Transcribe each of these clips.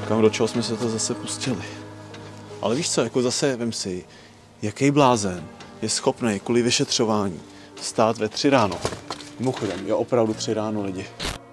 Kam do čeho jsme se to zase pustili. Ale víš co, jako zase vem si, jaký blázen je schopný kvůli vyšetřování stát ve 3 ráno. Mimochodem, je opravdu 3 ráno lidi.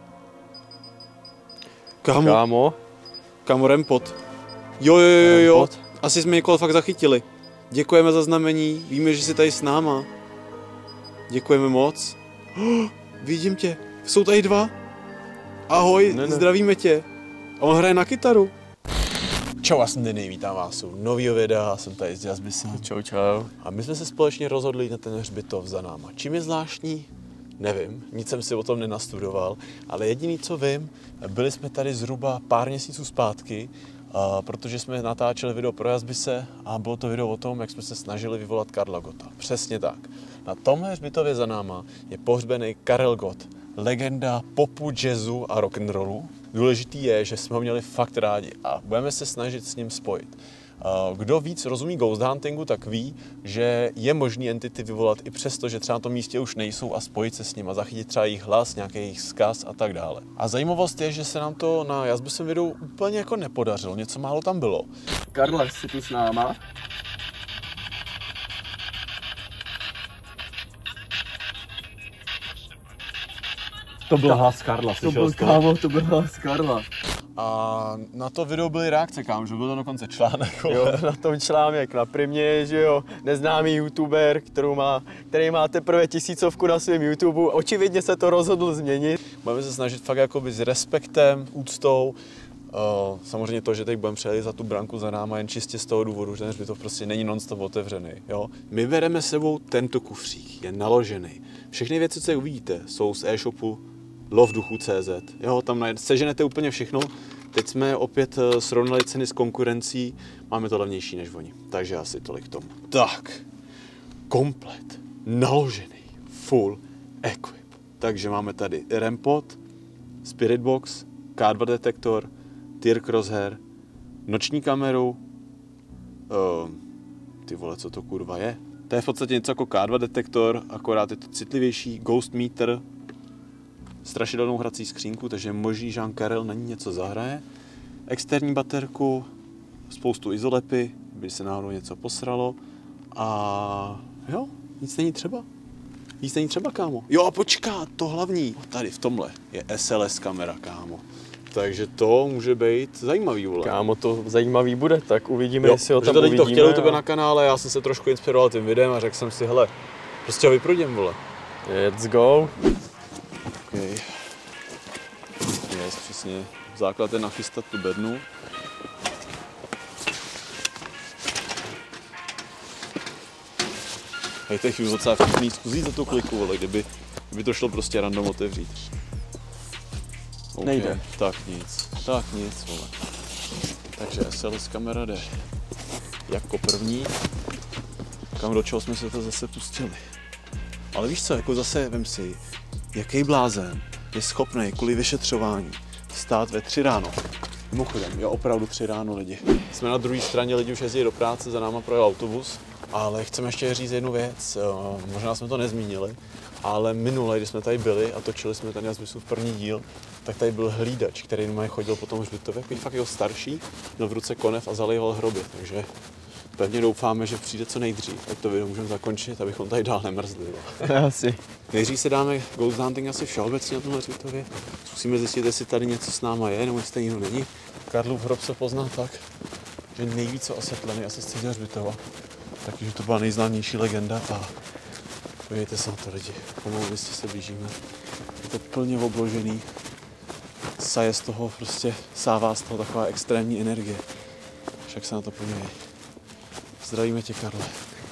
Kámo, Rempot. Jo. Asi jsme někoho fakt zachytili. Děkujeme za znamení, víme, že jsi tady s náma. Děkujeme moc. Vidím tě, jsou tady 2. Ahoj, zdravíme tě. A on hraje na kytaru. Čau, já jsem Denny, vítám vás u nového videa, jsem tady s Jazzbisem. Čau. A my jsme se společně rozhodli na ten hřbitov za náma. Čím je zvláštní? Nevím, nic jsem si o tom nenastudoval, ale jediný, co vím, byli jsme tady zhruba pár měsíců zpátky, protože jsme natáčeli video pro Jazzbise a bylo to video o tom, jak jsme se snažili vyvolat Karla Gotta. Přesně tak. Na tomhle hřbitově za náma je pohřbený Karel Gott, legenda popu, jazzu a rock'n'rollu. Důležitý je, že jsme ho měli fakt rádi a budeme se snažit s ním spojit. Kdo víc rozumí ghost huntingu, tak ví, že je možný entity vyvolat i přesto, že třeba na tom místě už nejsou a spojit se s ním a zachytit třeba jejich hlas, nějaký jejich vzkaz a tak dále. A zajímavost je, že se nám to na Jazzbisem videu úplně jako nepodařilo, něco málo tam bylo. Karle, jsi tu s náma? To byl hlas Karla, slyšel jsi to? To byl hlas Karla. A na to video byly reakce, kámo, že byl to dokonce článek. Jo, na tom článek na Primě, že jo, neznámý youtuber, který má teprve 1000 na svém YouTube, očividně se to rozhodl změnit. Budeme se snažit fakt jakoby s respektem, úctou. Samozřejmě to, že teď budeme přejeli za tu branku za náma, jen čistě z toho důvodu, že ten hřbitov prostě není non-stop otevřený. Jo? My bereme s sebou tento kufřík, je naložený. Všechny věci, co uvidíte, jsou z e-shopu loveduchu.cz. Jo, tam seženete úplně všechno. Teď jsme opět srovnali ceny s konkurencí, máme to levnější než oni. Takže asi tolik k tomu. Tak, komplet, naložený, full equip. Takže máme tady Rempot, Spirit Box, K2 detektor, Tir crosshair, noční kameru, ty vole, co to kurva je? To je v podstatě něco jako K2 detektor, akorát je to citlivější, ghost meter, strašidelnou hrací skřínku, takže možný, že Karel na ní něco zahraje, externí baterku, spoustu izolepy, by se náhodou něco posralo a jo, nic není třeba. Nic není třeba, kámo. Jo, počká, to hlavní. Tady v tomhle je SLS kamera, kámo. Takže to může být zajímavý, vole. Kámo, to zajímavý bude, tak uvidíme, jestli ho tam uvidíme. uvidíme. To chtěli u tebe na kanále, já jsem se trošku inspiroval tím videem a řekl jsem si, hele, prostě ho vyprudím, vole. Let's go. Okay. Yes, přesně. Základ je nachystat tu bednu. Hej, to je chvíli docela vtipný, zkusí za tu kliku, vole, kdyby to šlo prostě random otevřít. Okay. Nejde. Tak nic, vole. Takže SLS kamera jde jako první. Kam do čeho jsme se to zase pustili. Ale víš co, jako zase vem si, jaký blázen je schopný kvůli vyšetřování stát ve 3 ráno. Mimochodem, je opravdu 3 ráno lidi. Jsme na druhé straně, lidi už jezdí do práce, za náma projel autobus. Ale chceme ještě říct jednu věc, možná jsme to nezmínili, ale minule, když jsme tady byli a točili jsme ten Jazzbisův první díl, tak tady byl hlídač, který normálně chodil po tom hřbitově, takový fakt jeho starší, měl v ruce konev a zalejval hroby, takže pevně doufáme, že přijde co nejdřív, tak to video můžeme zakončit, abychom tady dál nemrzli. Asi. Nejdřív se dáme ghost hunting asi všeobecně na tomhle hřbitově, zkusíme zjistit, jestli tady něco s náma je, nebo jestli tady nikdo není. Karlův hrob se pozná tak, že nejvíce osvětlený asi z celého hřbitova. Takže to byla nejznámější legenda a podívejte se na to, lidi, pomalu jistě se blížíme. Je to plně obložený, saje z toho prostě, sává z toho taková extrémní energie. Však se na to podívej. Zdravíme tě, Karle.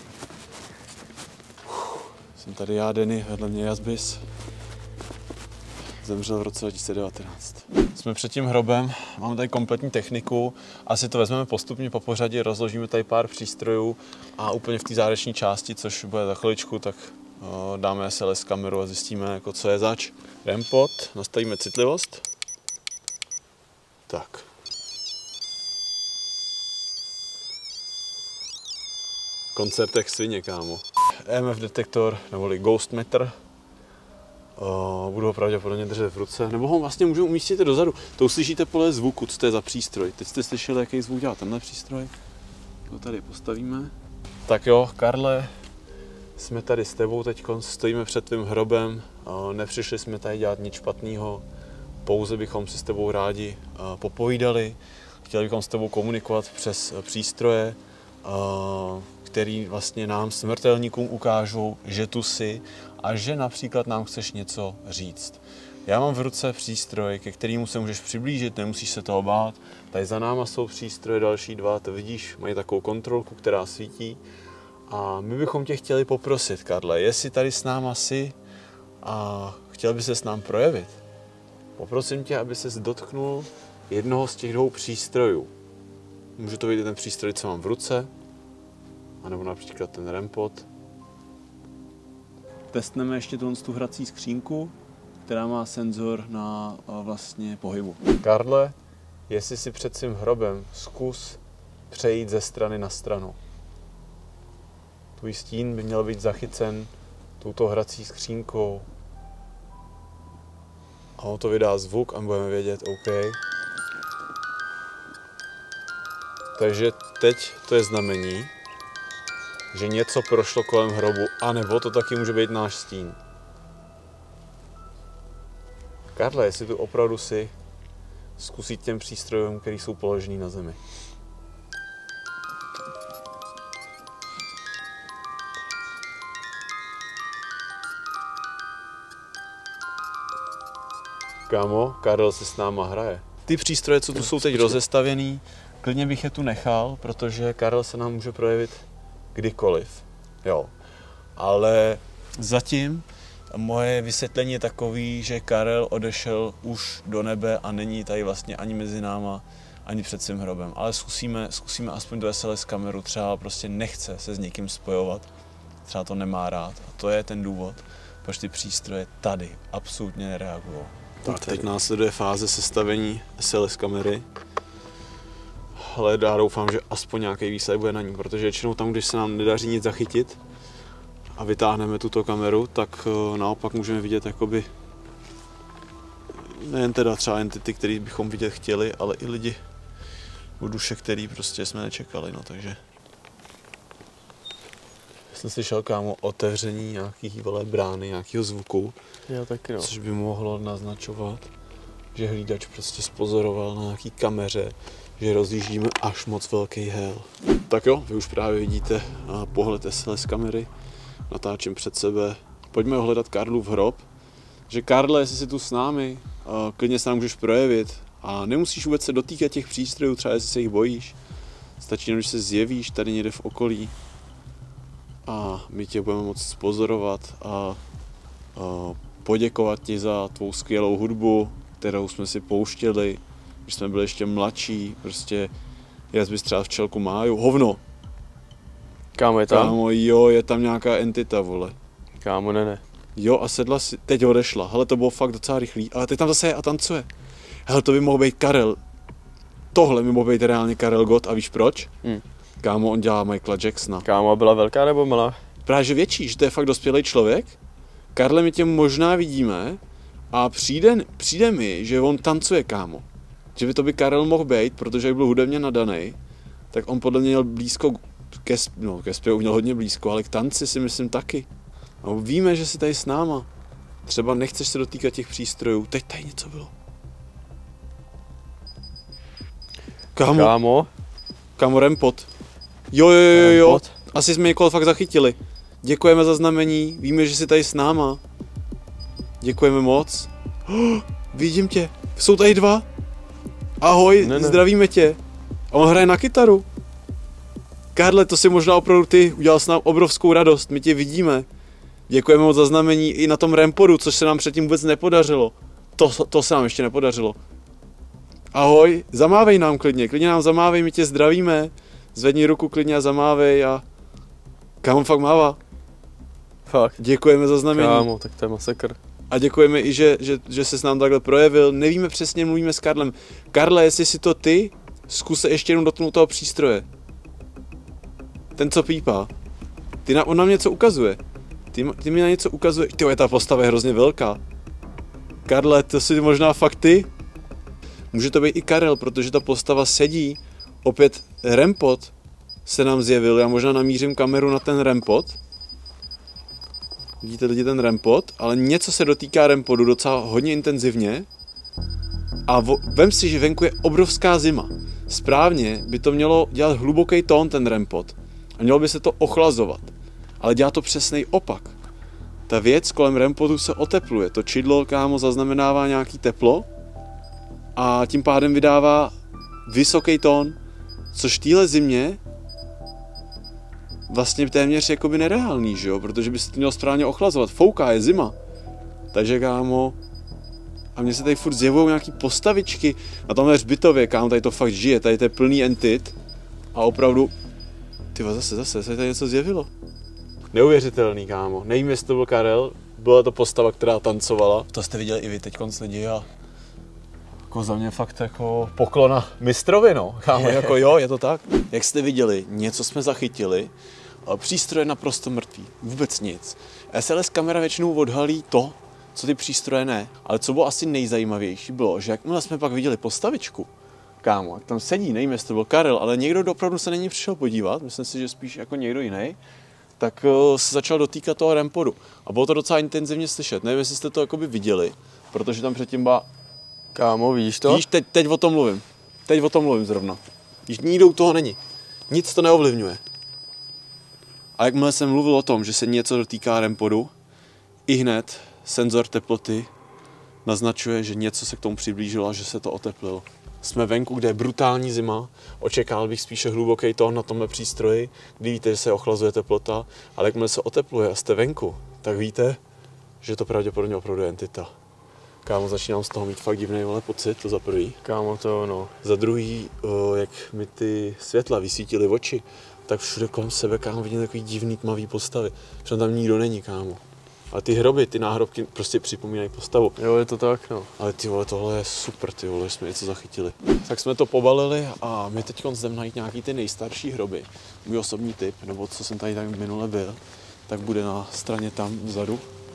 Jsem tady já, Denny, vedle mě Jazzbis. Zemřel v roce 2019. Jsme před tím hrobem, máme tady kompletní techniku, asi to vezmeme postupně po pořadě, rozložíme tady pár přístrojů a úplně v té závěrečné části, což bude za chviličku, tak dáme SLS kameru a zjistíme, jako, co je zač. Rempot, nastavíme citlivost. Tak. Koncert jak svině, kámo. EMF detektor, neboli ghost meter. Budu ho pravděpodobně držet v ruce, nebo ho vlastně můžu umístit dozadu. To uslyšíte podle zvuku, co to je za přístroj. Teď jste slyšeli, jaký zvuk dělá tenhle přístroj. To tady postavíme. Tak jo, Karle, jsme tady s tebou teď, stojíme před tvým hrobem. Nepřišli jsme tady dělat nic špatného, pouze bychom si s tebou rádi popovídali. Chtěli bychom s tebou komunikovat přes přístroje, který vlastně nám smrtelníkům ukážou, že tu jsi a že například nám chceš něco říct. Já mám v ruce přístroj, ke kterému se můžeš přiblížit, nemusíš se toho bát. Tady za náma jsou přístroje, další dva, to vidíš, mají takovou kontrolku, která svítí. A my bychom tě chtěli poprosit, Karle, jestli tady s náma jsi a chtěl by se s nám projevit. Poprosím tě, aby ses dotknul jednoho z těch dvou přístrojů. Může to být ten přístroj, co mám v ruce, anebo například ten REM-pod. Testneme ještě tu hrací skřínku, která má senzor na vlastně pohybu. Karle, jestli si před svým hrobem zkus přejít ze strany na stranu. Tvůj stín by měl být zachycen touto hrací skřínkou. A on to vydá zvuk a budeme vědět, OK. Takže teď to je znamení, že něco prošlo kolem hrobu, anebo to taky může být náš stín. Karle, jestli tu opravdu si, zkusit těm přístrojům, který jsou položený na zemi. Kámo, Karel si s náma hraje. Ty přístroje, co tu jsou teď rozestavěný, klidně bych je tu nechal, protože Karel se nám může projevit kdykoliv. Jo. Ale zatím moje vysvětlení je takový, že Karel odešel už do nebe a není tady vlastně ani mezi náma, ani před svým hrobem. Ale zkusíme aspoň do SLS kameru, třeba prostě nechce se s někým spojovat, třeba to nemá rád. A to je ten důvod, proč ty přístroje tady absolutně nereagují. Tak teď následuje fáze sestavení SLS kamery. Ale já doufám, že aspoň nějaký výsledek bude na ní, protože většinou tam, když se nám nedaří nic zachytit a vytáhneme tuto kameru, tak naopak můžeme vidět jakoby nejen teda třeba entity, který bychom vidět chtěli, ale i lidi u duše, který prostě jsme nečekali, no takže. Jsem slyšel, kámo, otevření nějakých brány, nějakého zvuku, Já taky, no. Což by mohlo naznačovat, že hlídač prostě spozoroval na nějaký kameře, že rozjíždíme až moc velký hel. Tak jo, vy už právě vidíte pohled SLS kamery, natáčím před sebe. Pojďme ohledat Karlův hrob. Že Karle, jestli jsi tu s námi, klidně se nám můžeš projevit a nemusíš vůbec se dotýkat těch přístrojů, třeba jestli se jich bojíš. Stačí, když se zjevíš tady někde v okolí a my tě budeme moct spozorovat a poděkovat ti za tvou skvělou hudbu, kterou jsme si pouštěli, když jsme byli ještě mladší, prostě jas bys třeba včelku máju, hovno. Kámo, je tam? Kámo, jo, je tam nějaká entita, vole. Kámo, ne. Jo, a sedla si, teď odešla, hele, to bylo fakt docela rychlý, ale teď tam zase je a tancuje. Hele, to by mohl být Karel. Tohle by mohl být reálně Karel Gott, a víš proč? Kámo, on dělá Michaela Jacksona. Kámo, byla velká nebo malá? Právě že větší, že to je fakt dospělý člověk. Karle, my tě možná vidíme a přijde mi, že on tancuje, kámo. Že by to by Karel mohl být, protože jak byl hudebně nadaný, tak on podle mě měl blízko ke zpěvu měl hodně blízko, ale k tanci si myslím taky. A víme, že jsi tady s náma. Třeba nechceš se dotýkat těch přístrojů. Teď tady něco bylo. Kámo, REM-pod. Jo. Asi jsme někoho fakt zachytili. Děkujeme za znamení, víme, že jsi tady s náma. Děkujeme moc. Vidím tě, jsou tady dva. Ahoj, zdravíme tě. A on hraje na kytaru. Karle, to si možná opravdu ty, udělal jsi nám obrovskou radost, my tě vidíme. Děkujeme moc za znamení i na tom REM-podu, což se nám předtím vůbec nepodařilo. To se nám ještě nepodařilo. Ahoj, zamávej nám klidně nám zamávej, my tě zdravíme. Zvedni ruku klidně a zamávej a... Kámo, fakt mává. Fakt. Děkujeme za znamení. Kámo, tak to je masakr. A děkujeme i, že se s nám takhle projevil. Nevíme přesně, mluvíme s Karlem. Karle, jestli si to ty, zkus se ještě jenom dotknout toho přístroje. Ten, co pípá. On nám něco ukazuje. Ty mi na něco ukazuje. Tyjo, ta postava je hrozně velká. Karle, to si možná fakt ty? Může to být i Karel, protože ta postava sedí. Opět Rempot se nám zjevil. Já možná namířím kameru na ten Rempot. Vidíte lidi ten Rempot, ale něco se dotýká Rempodu docela hodně intenzivně. A vem si, že venku je obrovská zima. Správně by to mělo dělat hluboký tón ten Rempot. A mělo by se to ochlazovat. Ale dělá to přesný opak. Ta věc kolem Rempotu se otepluje. To čidlo, kámo, zaznamenává nějaký teplo a tím pádem vydává vysoký tón, což v téhle zimě vlastně téměř jakoby nereálný, že jo? Protože by se to mělo správně ochlazovat. Fouká, je zima. Takže, kámo, a mně se tady furt zjevují nějaký postavičky na tomhle hřbitově, kámo, tady to fakt žije, tady to je plný entit a opravdu, tyva, zase se tady něco zjevilo. Neuvěřitelný, kámo. Nevím, jestli to byl Karel, byla to postava, která tancovala. To jste viděli i vy teďkonc lidi a jako za mě fakt jako poklona mistrovi, no. Kámo, jako jo, je to tak. Jak jste viděli, něco jsme zachytili, ale přístroj je naprosto mrtvý. Vůbec nic. SLS kamera většinou odhalí to, co ty přístroje ne. Ale co bylo asi nejzajímavější, bylo, že jakmile jsme pak viděli postavičku, kámo, jak tam sedí, nevím, jestli to byl Karel, ale někdo opravdu se na ní přišel podívat, myslím si, že spíš jako někdo jiný, tak se začal dotýkat toho Rempodu. A bylo to docela intenzivně slyšet. Nevím, jestli jste to jakoby viděli, protože tam předtím byla... Kámo, víš to? Víš, teď o tom mluvím. Teď o tom mluvím zrovna. Víš, nikdo u toho není. Nic to neovlivňuje. A jakmile jsem mluvil o tom, že se něco dotýká Rempodu, i hned senzor teploty naznačuje, že něco se k tomu přiblížilo a že se to oteplilo. Jsme venku, kde je brutální zima, očekával bych spíše hluboký tón na tomhle přístroji, kdy víte, že se ochlazuje teplota, ale jakmile se otepluje a jste venku, tak víte, že to pravděpodobně opravdu je entita. Kámo, začínám z toho mít fakt divný pocit, to za prvý. Kámo, to ono. Za druhý, jak mi ty světla vysvítily oči, tak všude kolem sebe, kámo, vidím takový divný tmavý postavy. Protože tam nikdo není, kámo. Ale ty hroby, ty náhrobky prostě připomínají postavu. Jo, je to tak, no. Ale ty vole, tohle je super, ty vole, jsme něco zachytili. Tak jsme to pobalili a my teď jdeme najít nějaký ty nejstarší hroby. Můj osobní tip, nebo co jsem tady tak minule byl, tak bude na straně tam vzadu.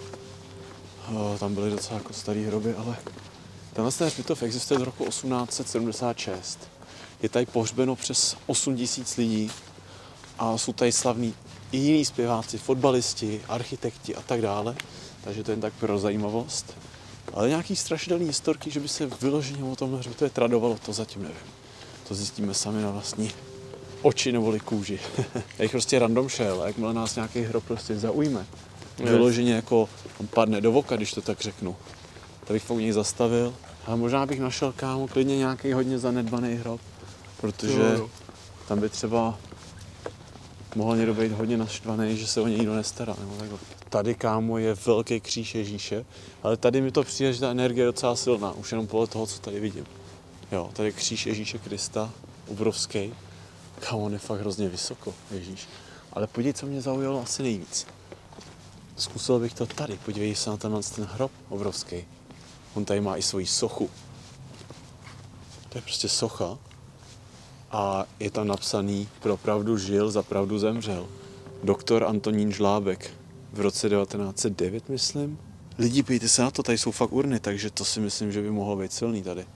Tam byly docela jako starý hroby, ale tenhle hřbitov existuje z roku 1876. Je tady pohřbeno přes 8 000 lidí a jsou tady slavní i jiní zpěváci, fotbalisti, architekti a tak dále. Takže to jen tak pro zajímavost. Ale nějaký strašidelný historky, že by se vyloženě o tomhle hřbitově tradovalo, to zatím nevím. To zjistíme sami na vlastní oči neboli kůži. Já jich prostě random šel a jakmile nás nějaký hrob prostě zaujme, vyloženě jako on padne do voka, když to tak řeknu, tak bych fakt u něj zastavil. A možná bych našel, kámo, klidně nějaký hodně zanedbaný hrob, protože tam by třeba mohl někdo být hodně naštvaný, že se o něj nikdo nestará. Nebo takhle. Tady, kámo, je velký kříž Ježíše, ale tady mi to přijde, že ta energie je docela silná, už jenom podle toho, co tady vidím. Jo, tady je kříž Ježíše Krista, obrovský. Kámo, on je fakt hrozně vysoko, Ježíš. Ale podívej, co mě zaujalo asi nejvíc. Zkusil bych to tady, podívej se na ten hrob obrovský. On tady má i svoji sochu. To je prostě socha. A je tam napsaný, pro pravdu žil, za pravdu zemřel. Doktor Antonín Žlábek v roce 1909, myslím. Lidi, pijte se na to, tady jsou fakt urny, takže to si myslím, že by mohlo být silný tady.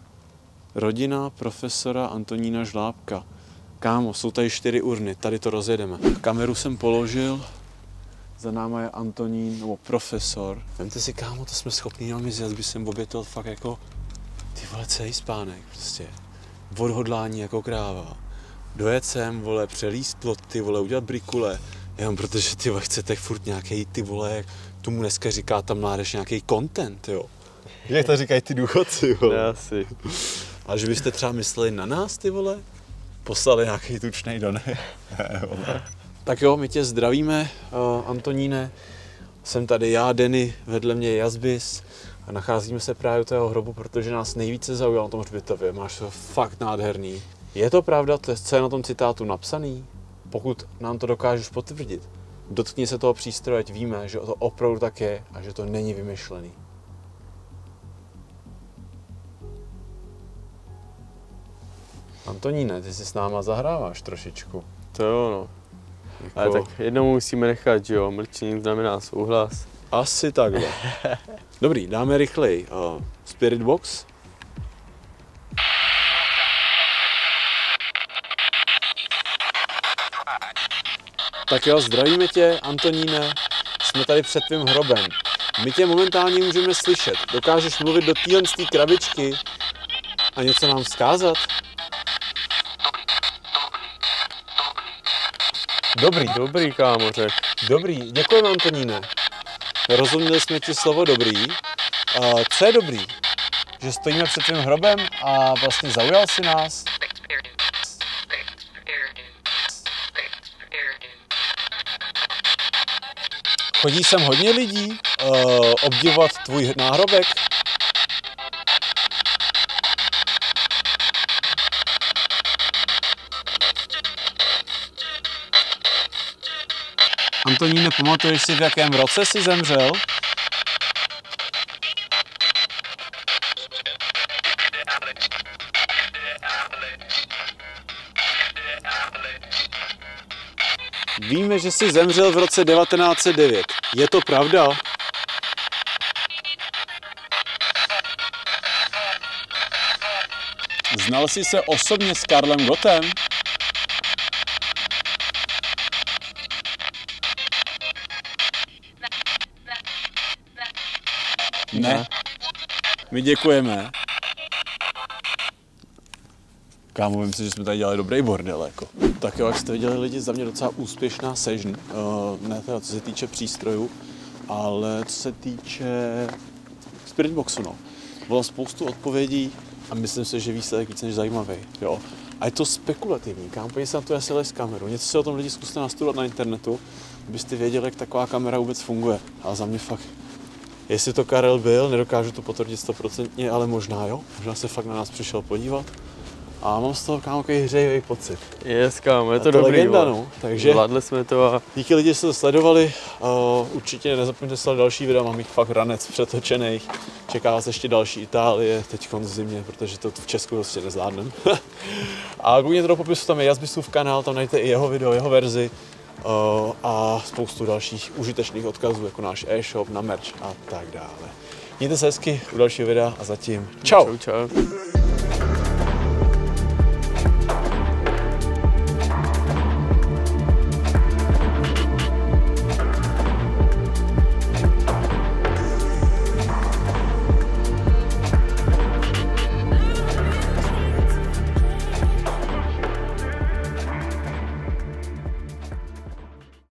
Rodina profesora Antonína Žlábka. Kámo, jsou tady 4 urny, tady to rozjedeme. Kameru jsem položil, za náma je Antonín, nebo profesor. Vemte si, kámo, to jsme schopni jenom izjet, by jsem obětil fakt jako, ty vole, celý spánek, prostě. Odhodlání jako kráva. Dojet sem, vole, přelíst plot, ty vole, udělat brikule. Jenom protože ty vole, chcete furt nějaký, ty vole, jak tomu dneska říká ta mládež, nějaký content, jo. Jak to říkají ty důchodci, vole. Asi. A že byste třeba mysleli na nás, ty vole, poslali nějaký tučnej donek. Tak jo, my tě zdravíme, Antoníne. Jsem tady já, Denny, vedle mě je Jazbis. A nacházíme se právě u tého hrobu, protože nás nejvíce zaujalo na tom hřbitově. Máš to fakt nádherný. Je to pravda, co je na tom citátu napsaný? Pokud nám to dokážeš potvrdit, dotkni se toho přístroje, ať víme, že to opravdu tak je a že to není vymyšlený. Antoníne, ty si s náma zahráváš trošičku. To jo, no. Jako... Ale tak jednou musíme nechat, že jo, mlčení znamená souhlas. Asi takhle. Dobrý, dáme rychleji. Spirit Box. Tak jo, zdravíme tě, Antoníne. Jsme tady před tvým hrobem. My tě momentálně můžeme slyšet. Dokážeš mluvit do téhle krabičky a něco nám vzkázat? Dobrý, kámo, řek. Dobrý, děkujeme, Antoníne. Rozuměli jsme ti slovo dobrý. Co je dobrý? Že stojíme před tvým hrobem a vlastně zaujal si nás? Chodí sem hodně lidí obdivovat tvůj náhrobek? Antoníne, pamatuješ si, v jakém roce jsi zemřel? Víme, že jsi zemřel v roce 1909. Je to pravda? Znal jsi se osobně s Karlem Gottem? Ne. My děkujeme. Kámo, myslím, že jsme tady dělali dobrý bordel, jako. Tak jo, jak jste viděli lidi, za mě docela úspěšná session. Ne teda, co se týče přístrojů, ale co se týče Spirit Boxu, no. Bylo spoustu odpovědí a myslím si, že výsledek víc než zajímavý, jo. A je to spekulativní, kámo, podívej se na tu SLS kameru. Něco si o tom lidi zkuste nastudovat na internetu, abyste věděli, jak taková kamera vůbec funguje. A za mě fakt, jestli to Karel byl, nedokážu to potvrdit 100%, ale možná jo. Možná se fakt na nás přišel podívat. A mám z toho, kámo, takový hřejivý pocit. Yes, kámo, je to dobrý. Legenda, no. Takže zvládli jsme to a... díky lidi, že jste to sledovali. Určitě nezapomeňte sledovat další videa, mám jich fakt ranec přetočených. Čeká vás ještě další Itálie, teď v zimě, protože to v Česku prostě nezvládnem. A koukněte do popisu, tam je Jazbisův kanál, tam najdete i jeho video, jeho verzi. A spoustu dalších užitečných odkazů, jako náš e-shop, na merch a tak dále. Mějte se hezky u dalšího videa a zatím čau. Čau.